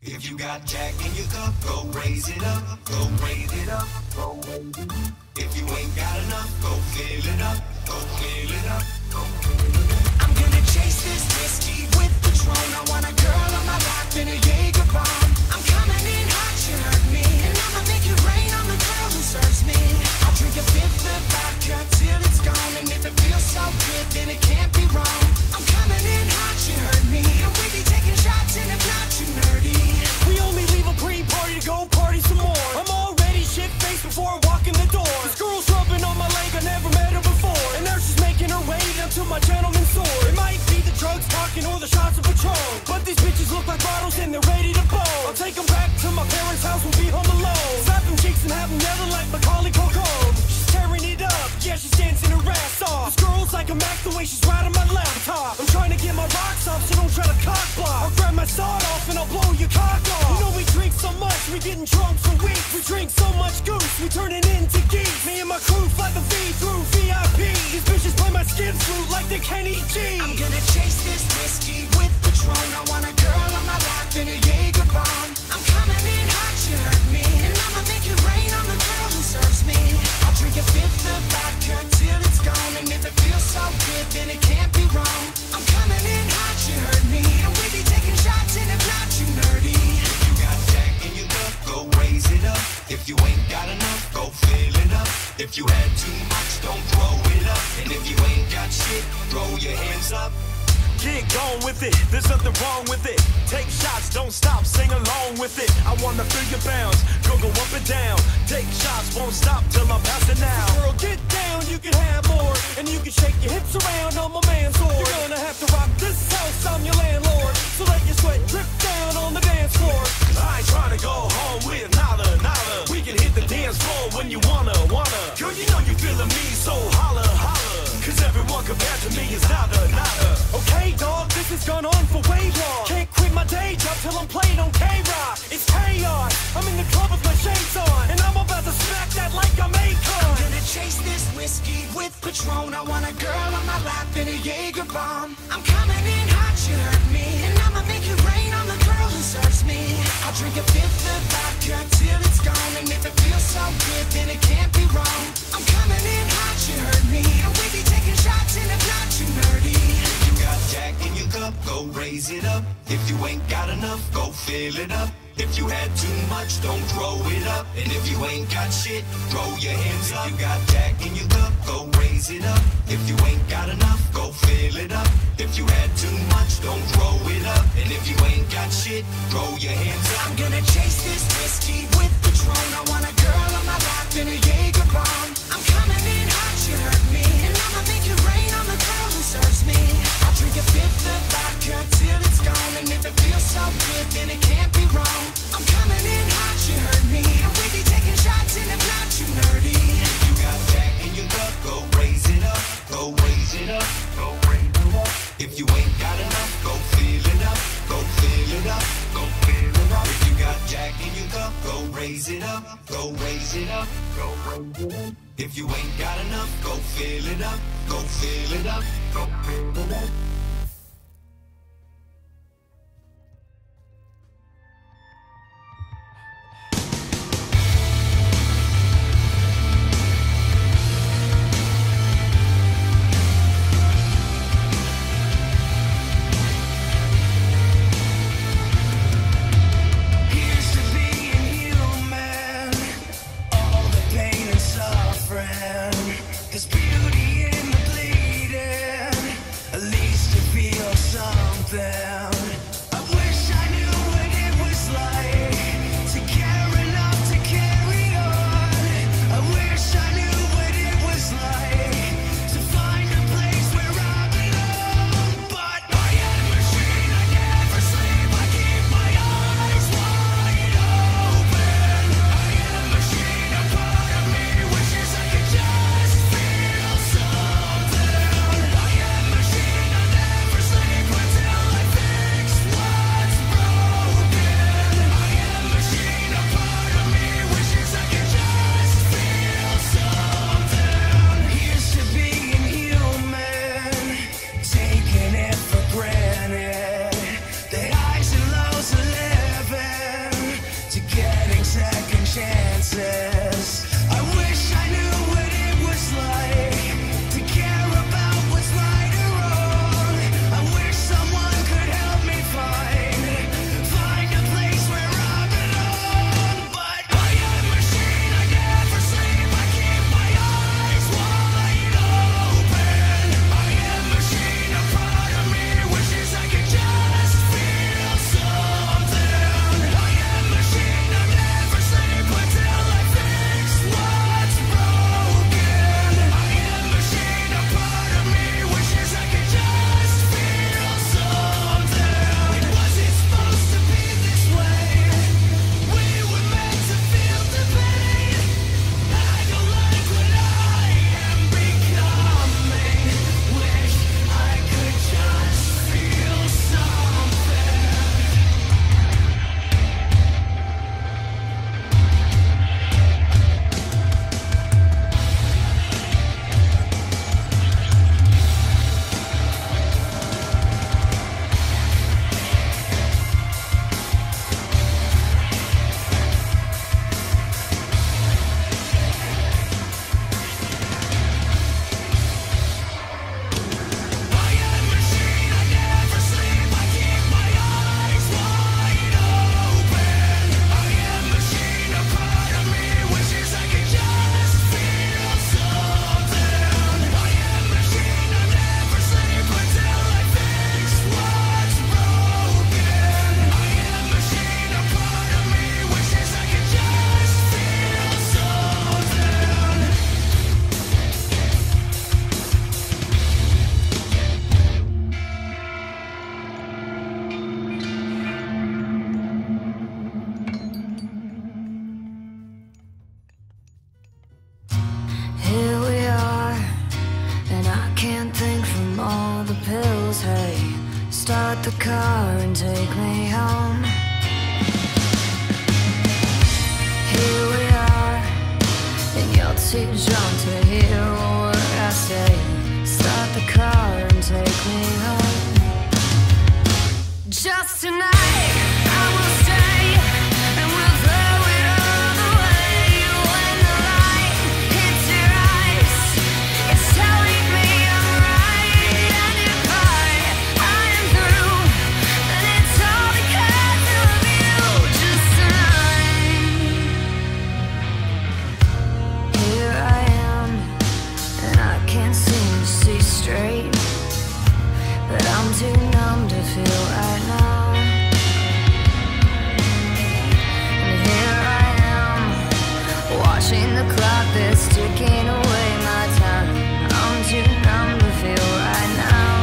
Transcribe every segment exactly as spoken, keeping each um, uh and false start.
If you got Jack in your cup, go raise it up, go raise it up, go raise it up. If you ain't got enough, go fill it up, go fill it up, go fill it up. I'm gonna chase this whiskey with Patron. I want a girl on my lap in a Jaeger bomb. I'm coming in hot, you heard me, and I'ma make it rain on the girl who serves me. I'll drink a fifth of vodka till it's gone, and if it feels so good, then it can't be wrong. I'm coming in hot, you heard me, and we be taking shots, and if not, you nerdy. We only leave a pre-party to go party some more. I'm already shit-faced before I walk in the door. This girl's rubbing on my leg, I never met her before, and now she's making her way down to my gentleman's sword. It might be the drugs talking or the shots of Patron, but these bitches look like bottles and they're ready to blow. I'll take them back to my parents' house, we'll be home alone. Slap them cheeks and have them yelling like Macaulay Culkin. She's tearing it up, yeah, she's dancing her ass off. This girl's like a Mac the way she's riding my laptop. I'm trying to get my rocks off, so don't try to cock block. I'll grab my sawed off and I'll blow your cock off. You know we drink so much, we getting drunk for weeks. We drink so much goose, we turn it into geese. Me and my crew fly the V through V I P. These bitches play my skin flute like they Kenny G. I'm gonna chase this whiskey with Patron. I want a girl on my lap in a Jaeger bomb. I'm coming in hot, you heard me, and I'ma make it rain on the girl who serves me. I'll drink a fifth of vodka till it's gone, and if it feels so good, then it can't be wrong. I'm coming in hot, you heard me, and we be taking shots, and if not, you nerdy. If you got Jack in your cup, go raise it up. If you ain't got enough, go fill it up. If you had too much, don't throw it up. And if you ain't got shit, throw your hands up. Get going with it, there's nothing wrong with it. Take shots, don't stop, sing along with it. I wanna feel your bounce, go go up and down. Take shots, won't stop till I'm passing out. Girl, get down, you can have more, and you can shake your hips around on my man's sword. You're gonna have to rock this house, I'm your landlord, so let your sweat drip down on the dance floor. I ain't trying to go home with nada, nada. We can hit the dance floor when you wanna, wanna. Girl, you know you feeling me, so holla, holla. Cause everyone compared to me is nada, nada. Okay, dog, this has gone on for way long. Can't quit my day job till I'm playing on K-Rock. It's chaos, I'm in the club with my shades on, and I'm about to smack that like I'm Akon. I'm gonna chase this whiskey with Patron. I want a girl on my lap in a Jaeger bomb. I'm coming in hot, you heard me, and I'ma make it rain on the girl who serves me. I'll drink a fifth of vodka till it's gone, and if it feels so good, then it can't be wrong. I'm coming in hot, you heard me, and we be taking shots, and if not, you nerdy. If you got Jack in your cup, go raise it up. If you ain't got enough, go fill it up. If you had too much, don't throw it up. And if you ain't got shit, throw your hands up. If you got Jack in your cup, go raise it up. If you ain't got enough, go fill it up. If you had too much, don't throw it up. And if you ain't got shit, throw your hands up. I'm gonna chase this whiskey with Patron. I want a girl on my lap in a Jaeger bomb. I'm coming in hot, you heard me, and I'ma make it rain on the girl who serves me. I'll drink a fifth of vodka till it's gone, and if it feels so good, then it can't be wrong. I'm coming in hot, you heard me, and we be taking shots, and if not, you nerdy. If you got Jack in your cup, go raise it up, go raise it up, go raise it up. If you ain't got enough, go fill it up, go fill it up, go fill it up. If you got Jack in your cup, go raise it up, go raise it up, go raise it up. If you ain't got enough, go fill it up, go fill it up, go fill it up. There's beauty in the bleeding. At least message on to hear what I say. Start the car and take me home. Just tonight I will stay, and we'll throw it all away. When the light hits your eyes, it's telling me I'm right. And if I, I am through, then it's all because of you. Just tonight. Here I am, and I can't seem to see straight, but I'm too numb to feel right now. And here I am, watching the clock that's ticking away my time. I'm too numb to feel right now.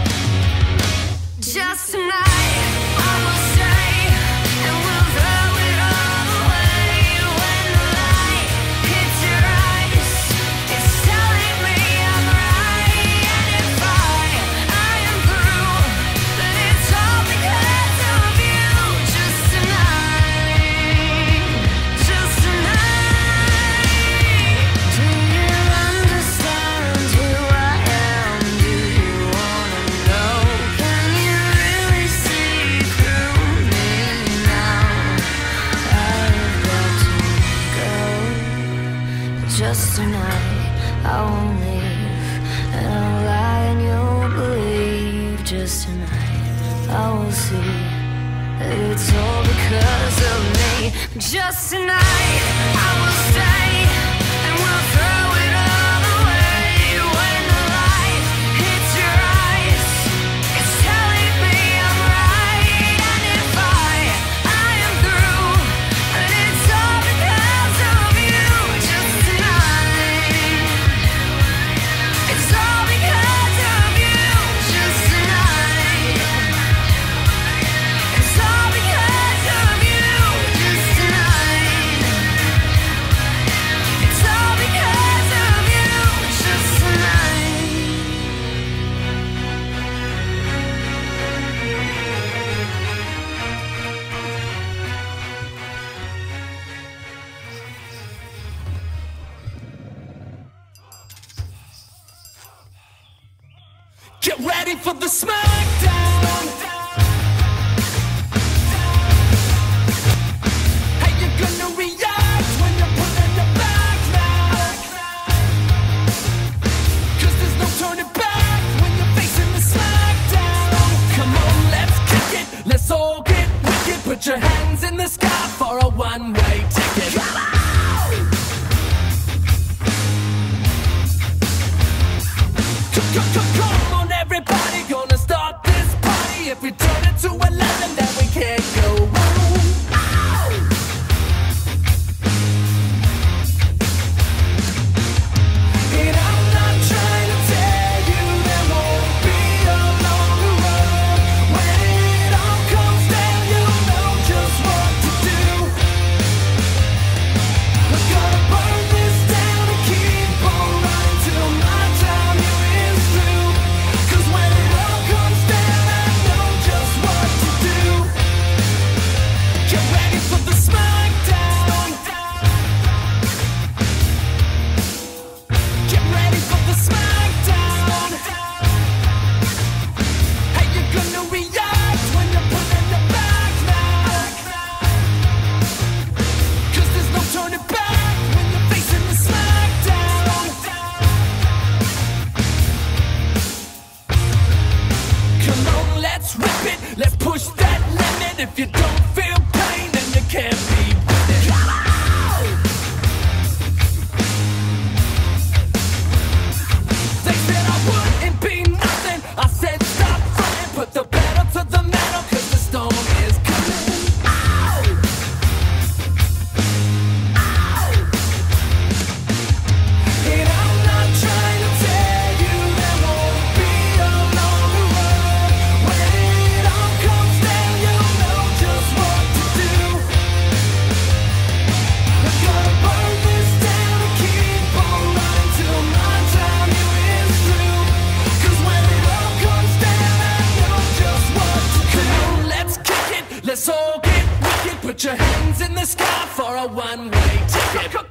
Just tonight I will stay, and we'll throw it all away. When the light hits your eyes, it's telling me I'm right. And if I, I am through, then it's all because of you. Just tonight, just tonight. Do you understand who I am? Do you wanna know? Can you really see through me now? I've got to go, but just tonight I won't leave, and I'll lie and you'll believe. Just tonight I will see that it's all because of me. Just tonight I will stay, and we'll throw it all away. When the light hits your eyes, it's telling me I'm right. And if I, I am through, then it's all because of you. Just tonight, it's all because of you. Just tonight, it's all because of you. Just tonight, it's all because of you. Just tonight. Get ready for the smackdown. How you gonna react when you're put in the back now? Cause there's no turning back when you're facing the smackdown. Come on, let's kick it, let's all get wicked. Put your hands in the sky for a one-way ticket. Come on! Come, come, come, come on, everybody, gonna start this party. If we turn it to eleven, then we can't go home. Ow! And I'm not trying to tell you there won't be a longer road. When it all comes down, you'll know just what to do. We're gonna burn this down and keep on running till my time here is through. Cause when it all comes down, I know just what to do. Get ready for the smackdown. Get ready for the smackdown. How you gonna react when you're put in the back now? Cause there's no turning back when you're facing the smackdown. Come on, let's rip it, let's push that limit. If you don't feel pain, then you can't be with it. Come on! They said I wouldn't be nothing. I said stop fronting, put the pedal to the metal, cause the storm is coming. Ow! Ow! And I'm not trying to tell you there won't be a longer road. When it all comes down, you'll know just what to do. We're gonna burn this down and keep on running till my time here is through. Cause when it all comes down, I know just what to do. Come on, let's kick it, let's all get wicked. Put your hands in the sky for a one-way ticket.